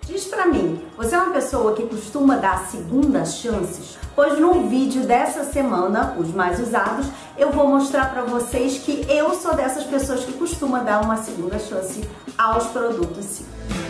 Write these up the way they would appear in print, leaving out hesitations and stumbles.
Diz pra mim, você é uma pessoa que costuma dar segundas chances? Pois no vídeo dessa semana, os mais usados, eu vou mostrar pra vocês que eu sou dessas pessoas que costuma dar uma segunda chance aos produtos, sim.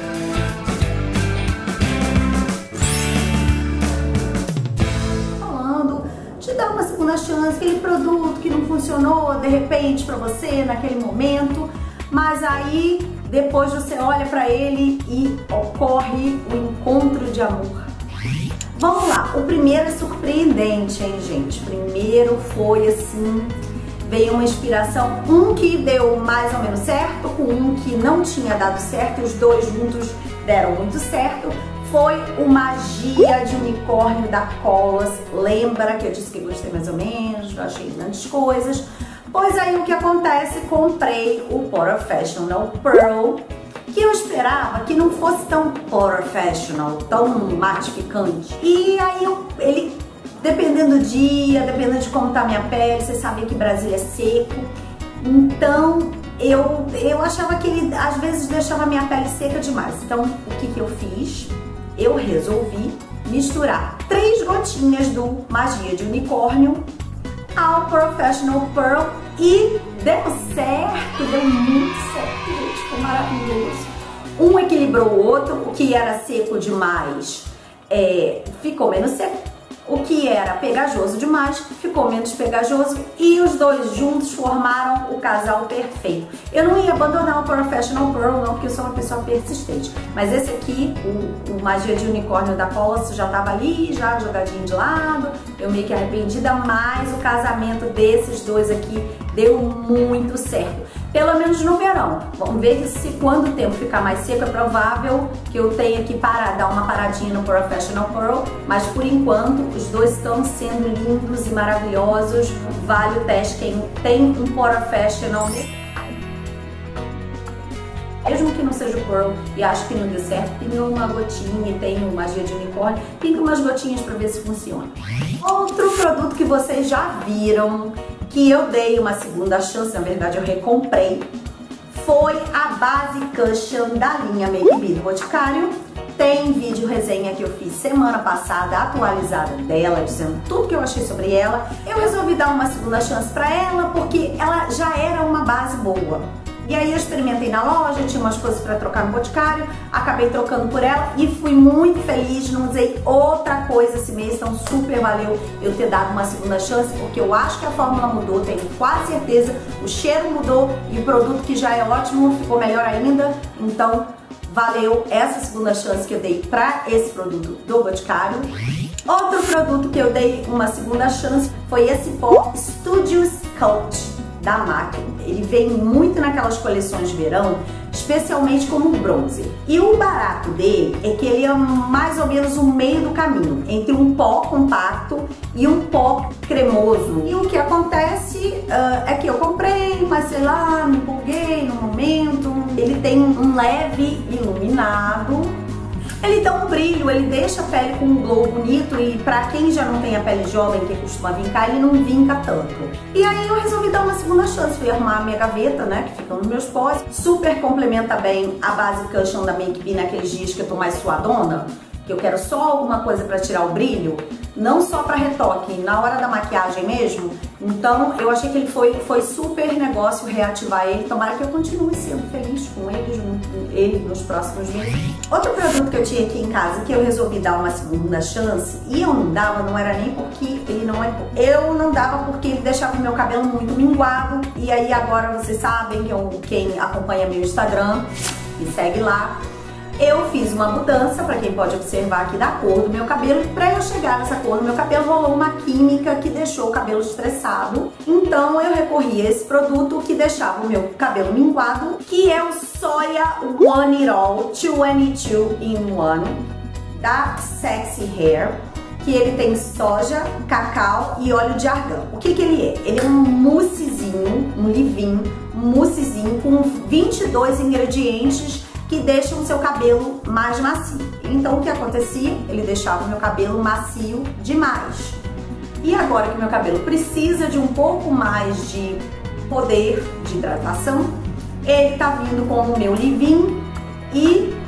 Falando de dar uma segunda chance, aquele produto que não funcionou de repente pra você naquele momento, mas aí depois você olha pra ele e ocorre o encontro de amor. Vamos lá, o primeiro é surpreendente, hein, gente? Primeiro foi assim, veio uma inspiração, um que deu mais ou menos certo, com um que não tinha dado certo, e os dois juntos deram muito certo. Foi o Magia de Unicórnio da Colors. Lembra que eu disse que gostei mais ou menos, não achei grandes coisas. Pois aí o que acontece, comprei o Professional Pearl, que eu esperava que não fosse tão professional, tão matificante. E aí ele, dependendo do dia, dependendo de como tá a minha pele, você sabe que Brasília é seco, então eu achava que ele às vezes deixava a minha pele seca demais. Então o que eu fiz? Eu resolvi misturar 3 gotinhas do Magia de Unicórnio ao Professional Pearl e deu certo, deu muito certo, gente, ficou maravilhoso. Um equilibrou o outro, o que era seco demais ficou menos seco, o que era pegajoso demais ficou menos pegajoso e os dois juntos formaram o casal perfeito. Eu não ia abandonar o Professional Pearl não, porque eu sou uma pessoa persistente, mas esse aqui, o Magia de Unicórnio da Colors, já tava ali, já jogadinho de lado, eu meio que arrependida, mas o casamento desses dois aqui deu muito certo. Pelo menos no verão. Vamos ver que se quando o tempo ficar mais seco, é provável que eu tenha que dar uma paradinha no Professional Pearl, mas por enquanto os dois estão sendo lindos e maravilhosos. Vale o teste quem tem um Professional. Mesmo que não seja o Pearl e acho que não deu certo, pinga uma gotinha e tem o Magia de Unicórnio, pinga umas gotinhas para ver se funciona. Outro produto que vocês já viram, que eu dei uma segunda chance, na verdade eu recomprei, foi a base Cushion da linha Make Be do Boticário. Tem vídeo resenha que eu fiz semana passada, atualizada dela, dizendo tudo que eu achei sobre ela. Eu resolvi dar uma segunda chance pra ela, porque ela já era uma base boa. E aí eu experimentei na loja, tinha umas coisas pra trocar no Boticário, acabei trocando por ela e fui muito feliz, não usei outra coisa esse mês, então super valeu eu ter dado uma segunda chance, porque eu acho que a fórmula mudou, tenho quase certeza, o cheiro mudou e o produto que já é ótimo ficou melhor ainda, então valeu essa segunda chance que eu dei pra esse produto do Boticário. Outro produto que eu dei uma segunda chance foi esse pó Studio Sculpt da MAC. Ele vem muito naquelas coleções de verão, especialmente como bronzer. E o barato dele é que ele é mais ou menos o meio do caminho entre um pó compacto e um pó cremoso. E o que acontece é que eu comprei, mas sei lá, me empolguei no momento. Ele tem um leve iluminado. Ele dá um brilho, ele deixa a pele com um glow bonito e pra quem já não tem a pele jovem, que costuma vincar, ele não vinca tanto. E aí eu resolvi dar uma segunda chance, fui arrumar a minha gaveta, né, que fica nos meus pós. Super complementa bem a base Cushion da Make Be naqueles dias que eu tô mais suadona, que eu quero só alguma coisa pra tirar o brilho, não só pra retoque, na hora da maquiagem mesmo. Então eu achei que ele foi super negócio reativar ele, tomara que eu continue sendo feliz com ele nos próximos meses. Outro produto que eu tinha aqui em casa que eu resolvi dar uma segunda chance, e eu não dava, não era nem porque ele não é bom. Eu não dava porque ele deixava o meu cabelo muito minguado, e aí agora vocês sabem que quem acompanha meu Instagram, me segue lá, eu fiz uma mudança, para quem pode observar aqui, da cor do meu cabelo. E para eu chegar nessa cor do meu cabelo, rolou uma química que deixou o cabelo estressado. Então eu recorri a esse produto que deixava o meu cabelo minguado, que é o Soya One It All 22 in 1 da Sexy Hair, que ele tem soja, cacau e óleo de argão. O que ele é? Ele é um moussezinho, um leave-in, um moussezinho com 22 ingredientes que deixam o seu cabelo mais macio. Então o que acontecia? Ele deixava o meu cabelo macio demais. E agora que meu cabelo precisa de um pouco mais de poder de hidratação, ele tá vindo com o meu leave-in e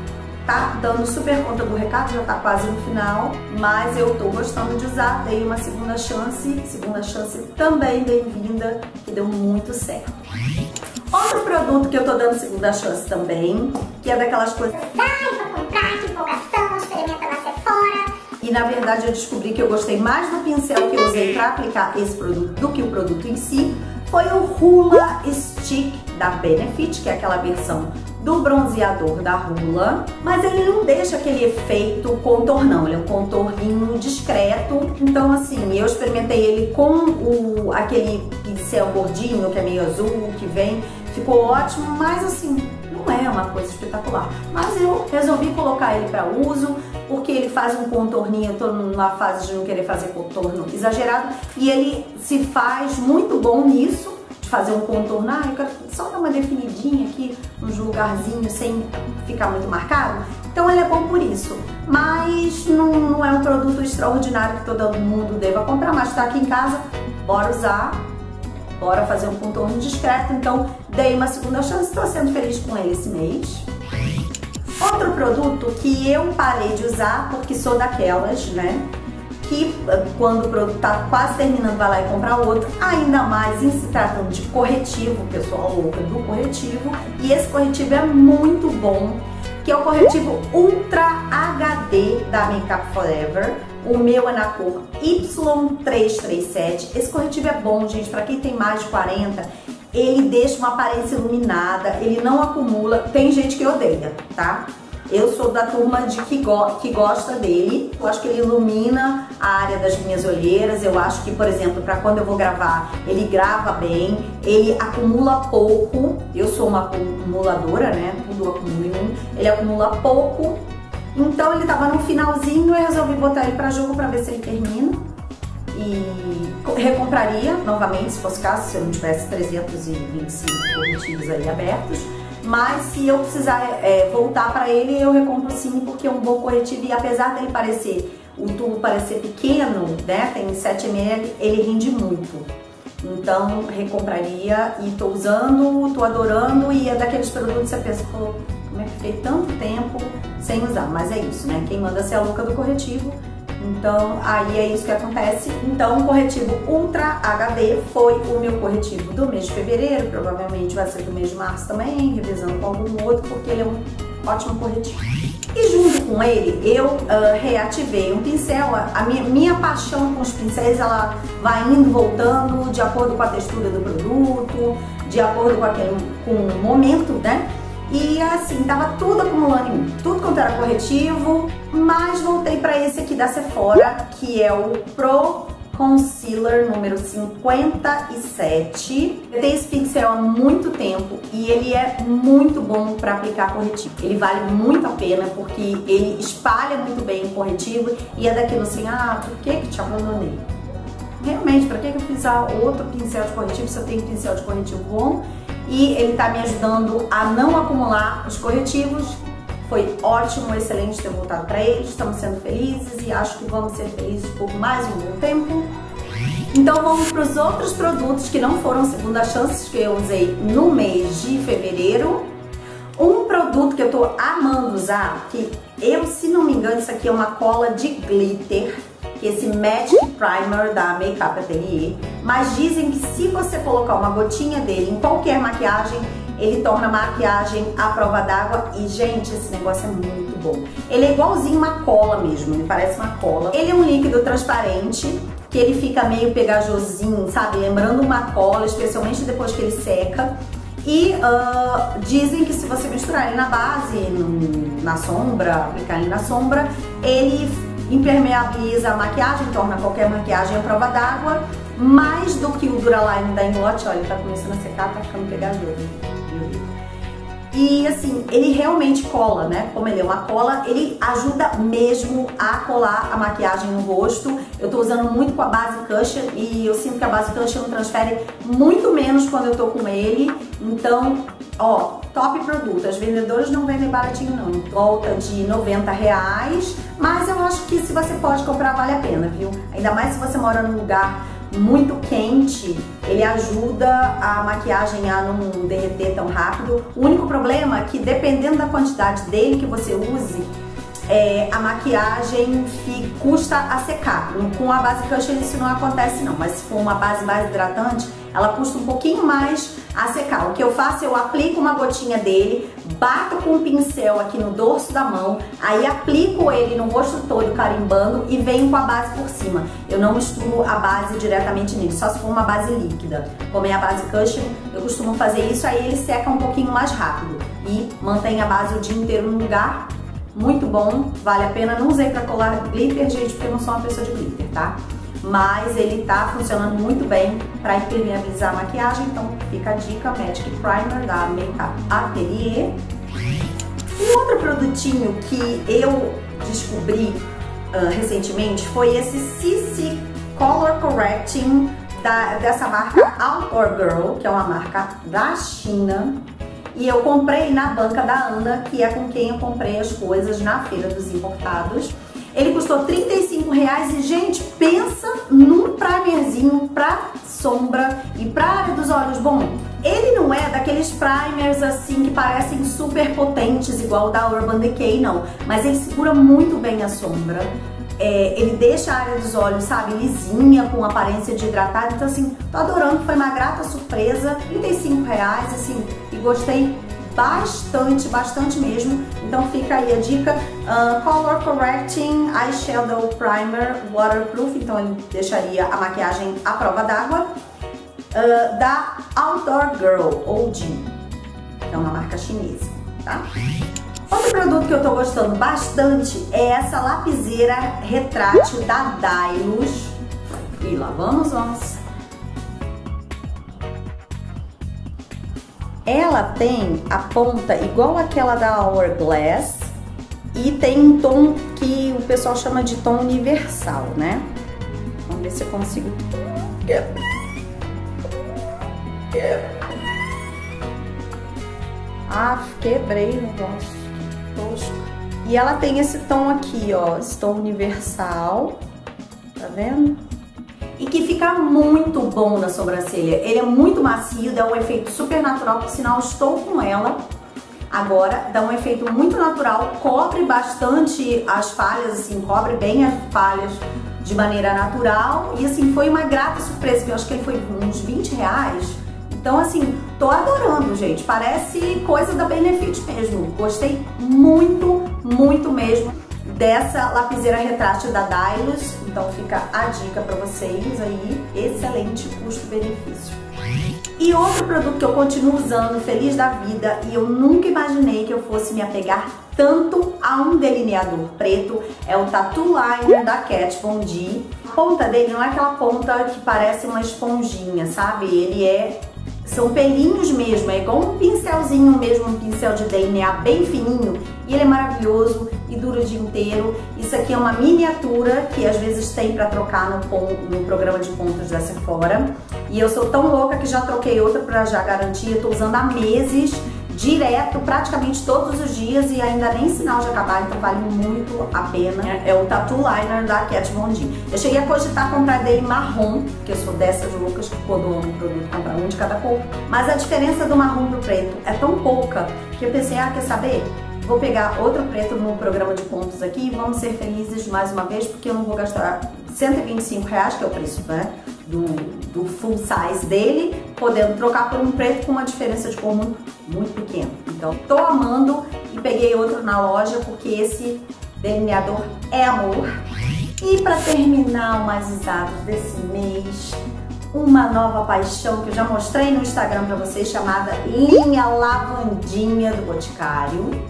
tá dando super conta do recado, já tá quase no final, mas eu tô gostando de usar, dei uma segunda chance também bem-vinda, que deu muito certo. Outro produto que eu tô dando segunda chance também, que é daquelas coisas, sai pra comprar, que empolgação, experimenta na Sephora. E na verdade eu descobri que eu gostei mais do pincel que eu usei pra aplicar esse produto do que o produto em si, foi o Hoola Stick da Benefit, que é aquela versão do bronzeador da Hoola, mas ele não deixa aquele efeito contornão, ele é um contorninho discreto. Então assim, eu experimentei ele com aquele pincel gordinho, que é meio azul, que vem, ficou ótimo, mas assim, não é uma coisa espetacular. Mas eu resolvi colocar ele para uso, porque ele faz um contorninho, eu tô numa fase de não querer fazer contorno exagerado, e ele se faz muito bom nisso, de fazer um contorno, eu quero só dar uma definidinha aqui, nos lugarzinhos, sem ficar muito marcado. Então ele é bom por isso, mas não é um produto extraordinário que todo mundo deva comprar, mas tá aqui em casa, bora usar, bora fazer um contorno discreto. Então dei uma segunda chance, tô sendo feliz com ele esse mês. Outro produto que eu parei de usar, porque sou daquelas, né, que quando o produto tá quase terminando vai lá e comprar outro, ainda mais em se tratando de corretivo, pessoal louca do corretivo, e esse corretivo é muito bom, que é o corretivo Ultra HD da Makeup Forever. O meu é na cor Y337. Esse corretivo é bom, gente, pra quem tem mais de 40, ele deixa uma aparência iluminada, ele não acumula. Tem gente que odeia, tá? Eu sou da turma de que gosta dele. Eu acho que ele ilumina a área das minhas olheiras. Eu acho que, por exemplo, para quando eu vou gravar, ele grava bem, ele acumula pouco. Eu sou uma acumuladora, né? Tudo acumula em mim. Ele acumula pouco. Então ele tava no finalzinho, eu resolvi botar ele para jogo para ver se ele termina. E recompraria novamente, se fosse caso, se eu não tivesse 325 corretivos aí abertos. Mas se eu precisar voltar para ele, eu recompro sim, porque é um bom corretivo. E apesar dele parecer, o tubo parecer pequeno, né, tem 7 ml, ele rende muito. Então recompraria e tô usando, tô adorando, e é daqueles produtos que você pensa, pô, como é que fiquei tanto tempo sem usar? Mas é isso, né, quem manda ser a louca do corretivo. Então, aí é isso que acontece. Então, o corretivo Ultra HD foi o meu corretivo do mês de fevereiro, provavelmente vai ser do mês de março também, revisando com algum outro, porque ele é um ótimo corretivo. E junto com ele, eu reativei um pincel. A minha paixão com os pincéis, ela vai indo, voltando, de acordo com a textura do produto, de acordo com o momento, né? E assim, tava tudo acumulando em mim, tudo quanto era corretivo, mas voltei para esse aqui da Sephora, que é o Pro Concealer número 57. Eu tenho esse pincel há muito tempo e ele é muito bom para aplicar corretivo. Ele vale muito a pena porque ele espalha muito bem o corretivo e é daquilo assim, por que te abandonei? Realmente, para que eu fiz outro pincel de corretivo se eu tenho pincel de corretivo bom? E ele tá me ajudando a não acumular os corretivos. Foi ótimo, excelente ter voltado para eles. Estamos sendo felizes e acho que vamos ser felizes por mais um bom tempo. Então vamos para os outros produtos que não foram segunda chances que eu usei no mês de fevereiro. Um produto que eu tô amando usar, que eu, se não me engano, isso aqui é uma cola de glitter, que é esse Magic Primer da Makeup Atelier, mas dizem que se você colocar uma gotinha dele em qualquer maquiagem, ele torna a maquiagem à prova d'água. E gente, esse negócio é muito bom. Ele é igualzinho uma cola mesmo, ele parece uma cola. Ele é um líquido transparente, que ele fica meio pegajosinho, sabe? Lembrando uma cola, especialmente depois que ele seca. E dizem que se você misturar ele na base, na sombra, aplicar ele na sombra, ele impermeabiliza a maquiagem, torna qualquer maquiagem à prova d'água, mais do que o Duraline da Inglot. Olha, ele tá começando a secar, tá ficando pegajoso. E assim, ele realmente cola, né? Como ele é uma cola, ele ajuda mesmo a colar a maquiagem no rosto. Eu tô usando muito com a base Cushion e eu sinto que a base Cushion transfere muito menos quando eu tô com ele. Então, ó, top produto. As vendedoras não vendem baratinho não, em volta de R$90, mas eu acho que se você pode comprar vale a pena, viu? Ainda mais se você mora num lugar muito quente, ele ajuda a maquiagem a não derreter tão rápido. O único problema é que, dependendo da quantidade dele que você use, a maquiagem custa a secar. Com a base Cushion isso não acontece não, mas se for uma base mais hidratante, ela custa um pouquinho mais a secar. O que eu faço, eu aplico uma gotinha dele, bato com um pincel aqui no dorso da mão, aí aplico ele no rosto todo carimbando e venho com a base por cima. Eu não misturo a base diretamente nele, só se for uma base líquida. Como é a base Cushion, eu costumo fazer isso, aí ele seca um pouquinho mais rápido e mantém a base o dia inteiro no lugar. Muito bom, vale a pena. Não usei pra colar glitter, gente, porque eu não sou uma pessoa de glitter, tá? Mas ele tá funcionando muito bem pra impermeabilizar a maquiagem, então fica a dica, Magic Primer da Makeup Atelier. Um outro produtinho que eu descobri recentemente foi esse CC Color Correcting dessa marca Outdoor Girl, que é uma marca da China. E eu comprei na banca da Ana, que é com quem eu comprei as coisas na Feira dos Importados. Ele custou R$35 e, gente, pensa num primerzinho pra sombra e pra área dos olhos. Bom, ele não é daqueles primers assim que parecem super potentes, igual o da Urban Decay, não. Mas ele segura muito bem a sombra. Ele deixa a área dos olhos, sabe, lisinha, com aparência de hidratado. Então, assim, tô adorando, foi uma grata surpresa. R$35, assim, e gostei bastante mesmo. Então fica aí a dica, Color Correcting Eyeshadow Primer Waterproof. Então ele deixaria a maquiagem à prova d'água, da Outdoor Girl, OG. É uma marca chinesa, tá? Outro produto que eu tô gostando bastante é essa lapiseira retrátil da Dylos. E lá vamos nós. Ela tem a ponta igual aquela da Hourglass e tem um tom que o pessoal chama de tom universal, né? Vamos ver se eu consigo... Ah, quebrei o negócio. Tosco. E ela tem esse tom aqui, ó, esse tom universal, tá vendo? E que fica muito bom na sobrancelha. Ele é muito macio, dá um efeito super natural, por sinal estou com ela agora, dá um efeito muito natural, cobre bastante as falhas, assim, cobre bem as falhas de maneira natural. E assim, foi uma grata surpresa, que eu acho que ele foi uns R$20. Então, assim, tô adorando, gente. Parece coisa da Benefit mesmo. Gostei muito mesmo dessa lapiseira retrátil da Dylos. Então fica a dica pra vocês aí. Excelente custo-benefício. E outro produto que eu continuo usando, feliz da vida, e eu nunca imaginei que eu fosse me apegar tanto a um delineador preto, é o Tattoo Liner da Kat Von D. A ponta dele não é aquela ponta que parece uma esponjinha, sabe? São pelinhos mesmo, é igual um pincelzinho mesmo, um pincel de delinear bem fininho. E ele é maravilhoso e dura o dia inteiro. Isso aqui é uma miniatura que às vezes tem pra trocar no programa de pontos da Sephora. E eu sou tão louca que já troquei outra pra já garantir. Eu tô usando há meses, direto, praticamente todos os dias, e ainda nem sinal de acabar, então vale muito a pena. É o Tattoo Liner da Kat Von D. Eu cheguei a cogitar comprar dele marrom, porque eu sou dessas loucas que quando amo um produto comprar um de cada cor. Mas a diferença do marrom pro preto é tão pouca que eu pensei, quer saber? Vou pegar outro preto no programa de pontos aqui e vamos ser felizes mais uma vez, porque eu não vou gastar R$125, que é o preço, né, do full size dele, podendo trocar por um preto com uma diferença de cor muito pequena. Então, tô amando e peguei outro na loja, porque esse delineador é amor. E para terminar o mais usado desse mês, uma nova paixão que eu já mostrei no Instagram para vocês, chamada Linha Lavandinha do Boticário.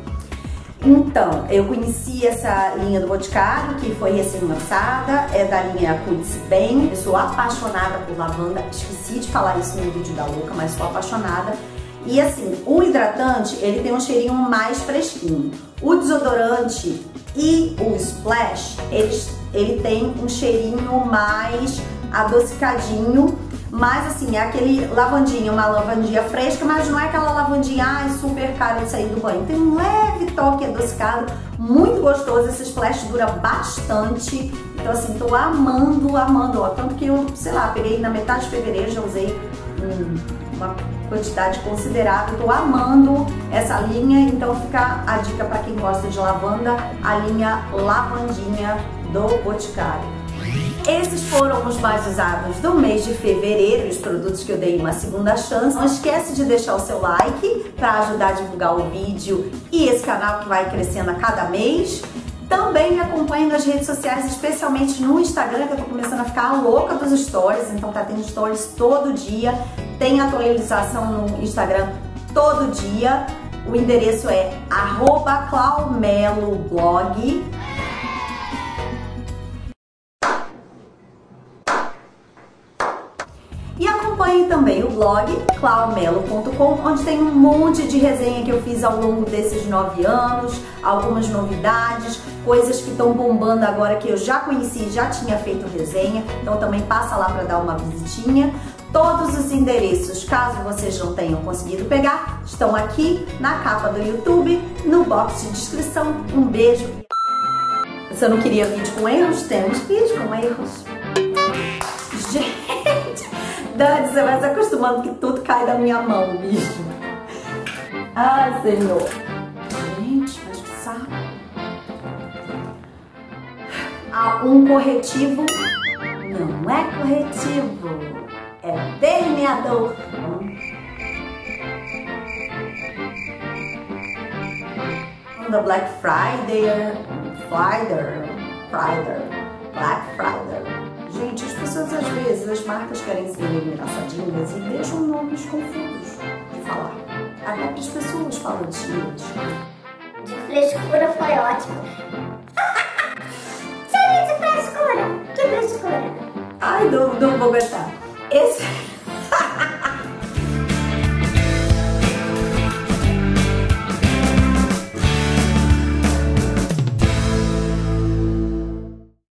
Então, eu conheci essa linha do Boticário, que foi recém-lançada, é da linha Cuide-se Bem. Eu sou apaixonada por lavanda, esqueci de falar isso no vídeo da Luca, mas sou apaixonada. E assim, o hidratante, ele tem um cheirinho mais fresquinho. O desodorante e o splash, ele tem um cheirinho mais adocicadinho. Mas assim, é aquele lavandinha, uma lavandinha fresca, mas não é aquela lavandinha super cara de sair do banho. Tem um leve toque adocicado, muito gostoso. Esse splash dura bastante. Então assim, tô amando, amando, ó. Tanto que eu, sei lá, peguei na metade de fevereiro, já usei uma quantidade considerável. Tô amando essa linha, então fica a dica para quem gosta de lavanda, a linha Lavandinha do Boticário. Esses foram os mais usados do mês de fevereiro, os produtos que eu dei uma segunda chance. Não esquece de deixar o seu like para ajudar a divulgar o vídeo e esse canal que vai crescendo a cada mês. Também me acompanhe nas redes sociais, especialmente no Instagram, que eu tô começando a ficar louca dos stories, então tá tendo stories todo dia, tem atualização no Instagram todo dia. O endereço é @claumeloblog. E acompanhe também o blog claumelo.com, onde tem um monte de resenha que eu fiz ao longo desses 9 anos, algumas novidades, coisas que estão bombando agora que eu já conheci, já tinha feito resenha, então também passa lá para dar uma visitinha. Todos os endereços, caso vocês não tenham conseguido pegar, estão aqui na capa do YouTube, no box de descrição. Um beijo! Você não queria vídeo com erros? Temos vídeo com erros. Gente! Dani, você vai se acostumando que tudo cai da minha mão, bicho. Ai, Senhor. Gente, mas que saco. Um corretivo não é corretivo, é delineador. Da Black Friday, Black Friday. Gente, as pessoas às vezes, as marcas querem ser engraçadinhas e deixam nomes confusos de falar. Até que as pessoas falam dias. De frescura foi ótimo. Sério, de frescura? Que frescura? Ai, não vou aguentar. Esse